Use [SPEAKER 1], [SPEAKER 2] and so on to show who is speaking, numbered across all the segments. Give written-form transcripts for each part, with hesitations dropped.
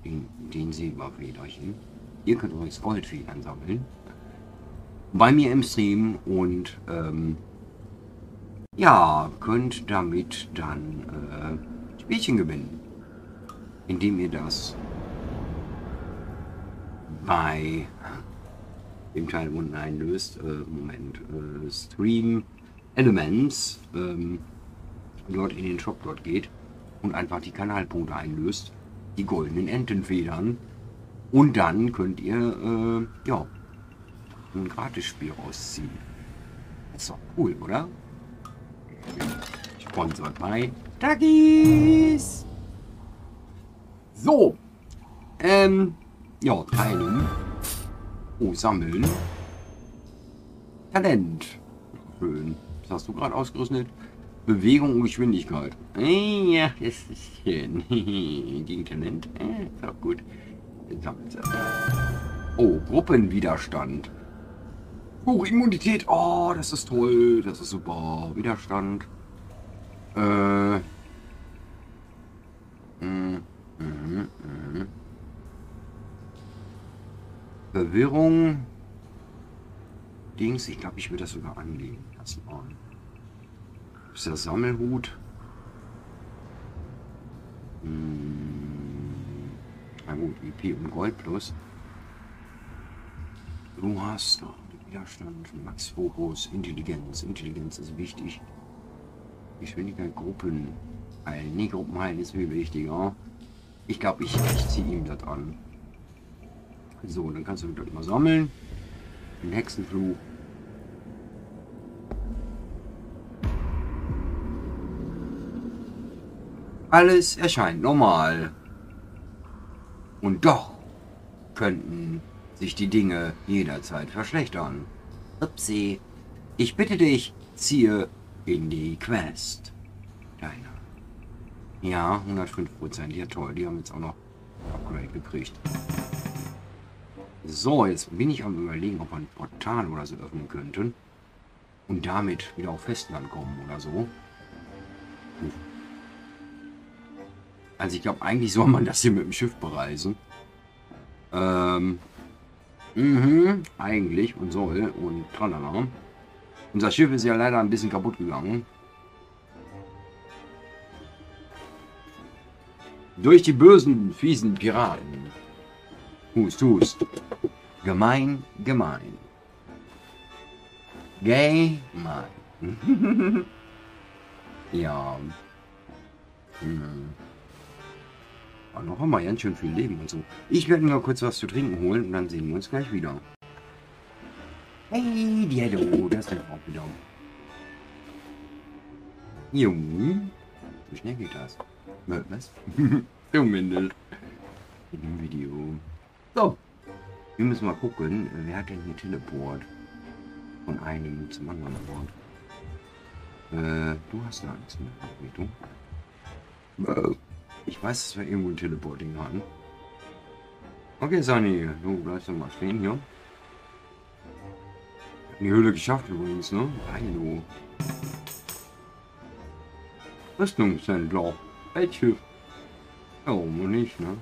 [SPEAKER 1] den Silberfederchen. Ihr könnt übrigens Goldfedern sammeln. Bei mir im Stream und ja, könnt damit dann Spielchen gewinnen. Indem ihr das bei dem Teil unten einlöst. Stream Elements dort in den Shop dort geht und einfach die Kanalpunkte einlöst, die goldenen Entenfedern, und dann könnt ihr ja ein Gratisspiel rausziehen. Das ist doch cool, oder? Sponsort bei Duggies. So, ja, teilen. Oh, sammeln. Talent. Schön. Was hast du gerade ausgerüstet? Bewegung und Geschwindigkeit. Ja, das ist schön. Gegen Talent. Ist auch gut. Oh, Gruppenwiderstand. Oh, Immunität. Oh, das ist toll. Das ist super. Widerstand. Verwirrung. Dings. Ich glaube, ich würde das sogar anlegen lassen. Ist der Sammelhut? Na gut, IP und Gold plus. Du hast noch Widerstand, Max Fokus, Intelligenz. Intelligenz ist wichtig. Geschwindigkeit, Gruppen heilen. Nee, Gruppen heilen ist viel wichtiger. Ich glaube, ich ziehe ihm das an. So, dann kannst du das mal sammeln. Den Hexenfluch. Alles erscheint normal. Und doch könnten sich die Dinge jederzeit verschlechtern. Upsi. Ich bitte dich, ziehe in die Quest. Deiner. Ja, 105%. Ja, toll. Die haben jetzt auch noch Upgrade gekriegt. So, jetzt bin ich am Überlegen, ob man ein Portal oder so öffnen könnten. Und damit wieder auf Festland kommen oder so. Also ich glaube, eigentlich soll man das hier mit dem Schiff bereisen. Eigentlich und soll und tralala. Unser Schiff ist ja leider ein bisschen kaputt gegangen. Durch die bösen, fiesen Piraten. Hust, hust. Gemein, gemein. Gay, mein. Ja. Aber noch haben wir ganz schön viel Leben und so. Ich werde mir kurz was zu trinken holen und dann sehen wir uns gleich wieder. Hey, Diado, das ist auch wieder. Junge. Wie schnell geht das? Was? Zumindest. In dem Video. So. Wir müssen mal gucken, wer hat denn hier Teleport? Von einem zum anderen Ort. Du hast da nichts mehr. Vertretung. Ich weiß, dass wir irgendwo ein Teleporting hatten. Okay, Sunny, du bleibst doch mal stehen hier. Die Höhle geschafft übrigens, ne? Hallo. Rüstungshändler. Welche? Ja, warum nicht, ne?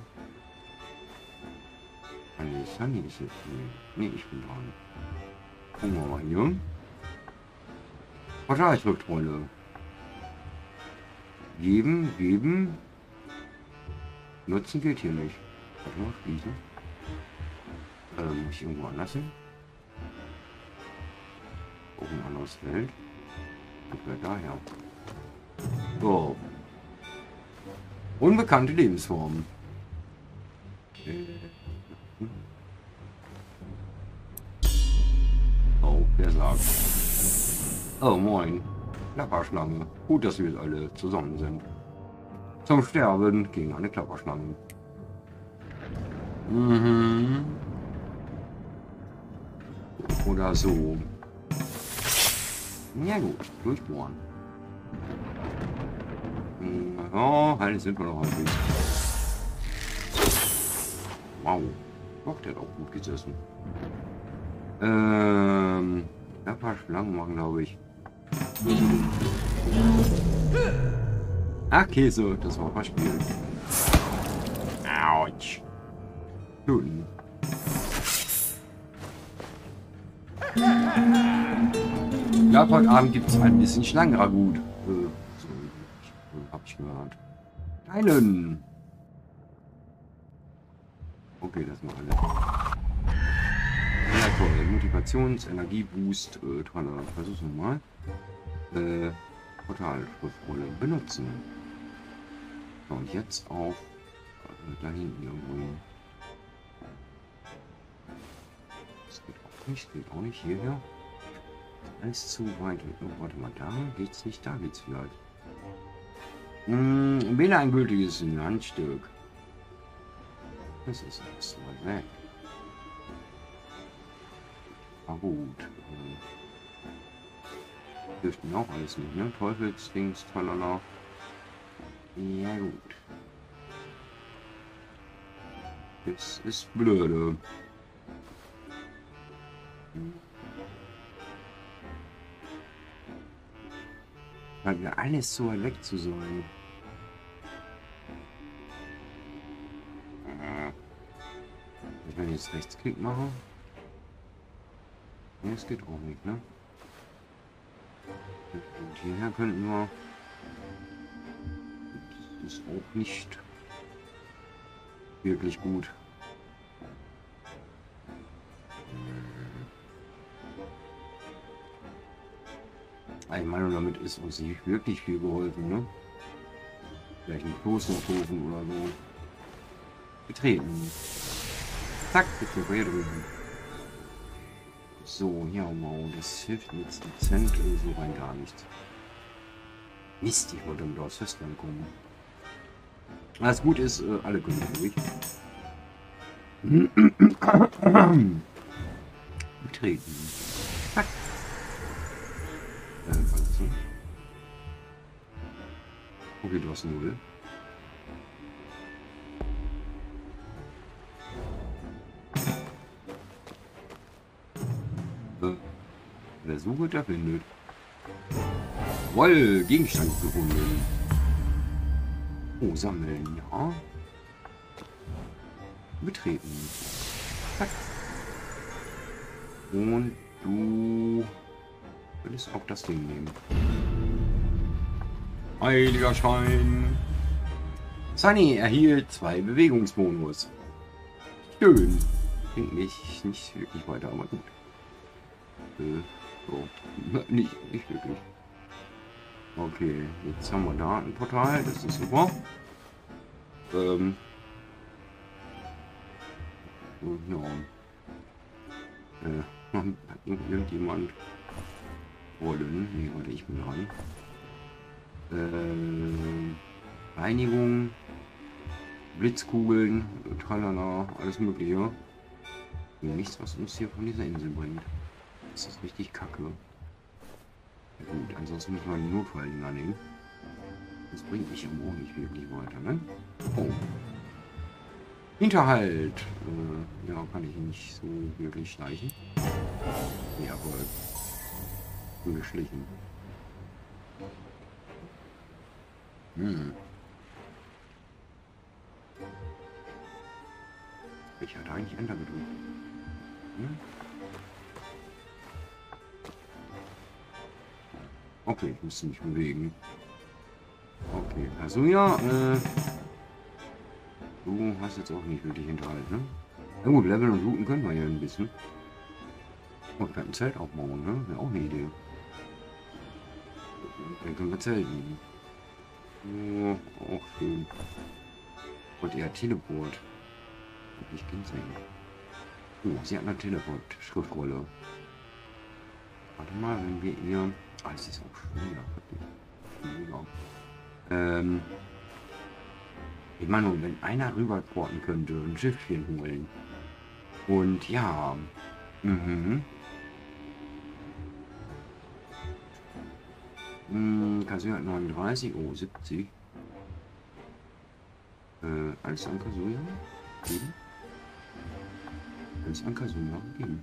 [SPEAKER 1] Also Sunny ist jetzt hier. Nee, ich bin dran. Gucken wir mal hier. Portalsrücktrolle. Geben, geben. Nutzen geht hier nicht. Warte mal, schließen. Muss ich irgendwo anders hin? Auf ein anderes Feld. Und wer daher? So. Unbekannte Lebensformen. Oh, wer sagt? Oh, moin. Klapperschlange. Gut, dass wir jetzt alle zusammen sind. Zum Sterben gegen eine Klapperschlange. Oder so. Ja gut, durchbohren. Ja, halt sind wir noch halbwegs. Wow. Doch, der hat auch gut gesessen. Klapperschlangen machen, glaube ich. Ach, Käse, das war verspielt. Autsch. töten. Ja, heute Abend gibt es ein bisschen Schlangenragout. So, hab ich gehört. Einen. Okay, das machen wir. Ja, toll. Motivations-, Energieboost. Toller. Versuch's nochmal. Portalschriftrolle benutzen. So, und jetzt auf da hinten irgendwo. Das geht auch nicht, geht auch nicht hierher. Alles zu weit. Oh, warte mal, da geht's nicht, da geht's vielleicht. Wähle ein gültiges Handstück. Das ist alles so weit weg. Aber gut. Dürften auch alles nicht, ne? Teufelsdings, tralala. Ja gut. Das ist blöde. Weil mir alles so weit weg zu sein. Wenn ich jetzt Rechtsklick mache. Ne, es geht auch nicht, ne? Und hierher könnten wir. Das ist auch nicht wirklich gut. Ich meine, damit ist uns nicht wirklich viel geholfen, ne? Vielleicht ein Kloster kaufen oder so. Betreten. Zack, bitte quer drüben. So, ja, wow, das hilft mir jetzt dezent so rein gar nichts. Mist, ich wollte mit aus Festland kommen. Was gut ist, alle können durch. Betreten. Zack. Okay, du hast 0. Wer sucht, der findet. Woll, Gegenstand gefunden. Oh, sammeln, ja. Betreten. Zack. Und du willst auch das Ding nehmen. Heiliger Schein. Sunny erhielt 2 Bewegungsbonus. Schön. Bringt mich nicht wirklich weiter, aber gut. So. Nicht wirklich. Okay, jetzt haben wir da ein Portal, das ist super. Ja. Hat irgendjemand wollen? Nee, warte, ich bin dran. Reinigung, Blitzkugeln, tralala, alles mögliche. Nichts, was uns hier von dieser Insel bringt. Das ist richtig kacke. Ja, gut, ansonsten müssen wir die Notfalldinger nehmen. Das bringt mich aber auch nicht wirklich weiter, ne? Oh. Hinterhalt. Ja, kann ich nicht so wirklich schleichen. Ja, aber geschlichen. Ich hatte eigentlich Enter gedrückt. Okay, ich müsste mich bewegen. Okay, also ja, du hast jetzt auch nicht wirklich Hinterhalt, ne? Na gut, Level und Looten können wir ja ein bisschen. Und wir ein Zelt aufbauen, ne? Wäre auch eine Idee. Dann können wir zelten. Oh, auch schön. Und eher Teleport. Ich kann sehen. Oh, sie hat eine Teleport-Schriftrolle. Warte mal, wenn wir ihr. Ah, es ist auch schwer. Ich meine, wenn einer rüberporten könnte, ein Schiffchen holen. Und ja. Kasuya 39, oh 70. Alles an Kasuya geben. Alles an Kasuya geben.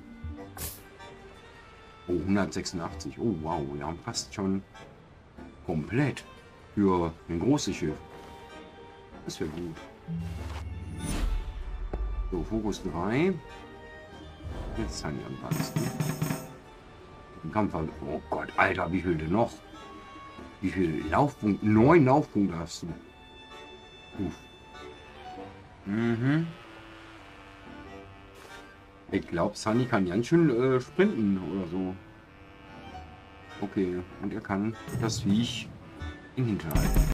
[SPEAKER 1] Oh, 186. Oh wow, wir haben fast schon komplett für ein großes Schiff. Das wäre gut. So, Fokus 3. Jetzt Sunny anpassen. Den Kampf. Oh Gott, Alter, wie viel denn noch? Wie viele Laufpunkte? 9 Laufpunkte hast du. Uff. Mhm. Ich glaube, Sunny kann ganz schön sprinten oder so. Okay, und er kann das Viech in den Hinterhalt.